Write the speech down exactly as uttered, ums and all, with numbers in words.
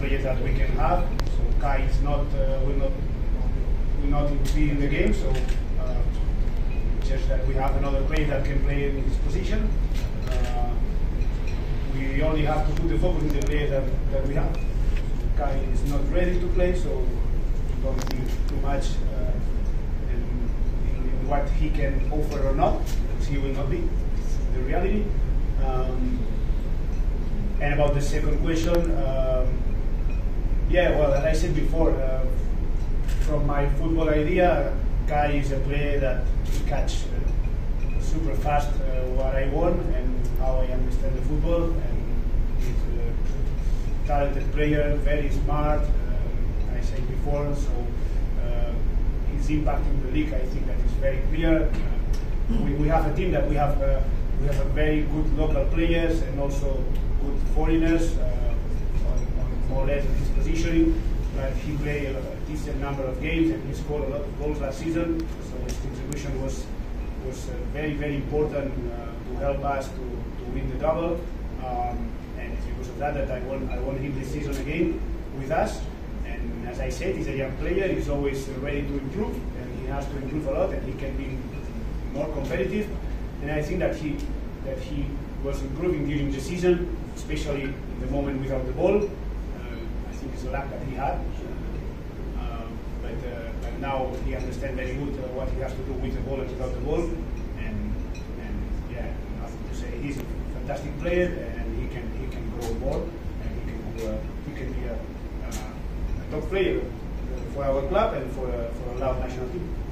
players that we can have. So Kai is not uh, will not will not be in the game. So uh, just that we have another player that can play in his position. Uh, we only have to put the focus in the player that, that we have. Kai is not ready to play, so don't think too much uh, in, in, in what he can offer or not, because he will not be. It's the reality. Um, and about the second question, um, yeah, well, as I said before, uh, from my football idea, Kai is a player that he catch uh, super fast uh, what I want and how I understand the football, and he's a talented player, very smart. Uh, I said before, so uh, his impact in the league, I think that is very clear. Uh, we, we have a team that we have uh, we have a very good local players and also good foreigners uh, on, on more or less his positioning. But he played a decent number of games and he scored a lot of goals last season. So his contribution was was uh, very very important uh, to help us to, to win the double. Um, and it's because of that that I want I want him this season again with us. And as I said, he's a young player. He's always ready to improve, and he has to improve a lot, and he can be more competitive. And I think that he that he was improving during the season, especially in the moment without the ball. Uh, I think it's a lack that he had. Uh, but, uh, but now he understands very good uh, what he has to do with the ball and without the ball. And, and yeah, nothing to say. He's a fantastic player, and he can he can grow more, and he can uh, he can be a, uh, a top player for our club and for uh, for our national team.